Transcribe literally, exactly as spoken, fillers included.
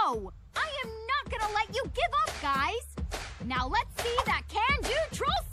No! I am not gonna let you give up, guys! Now let's see that can-do troll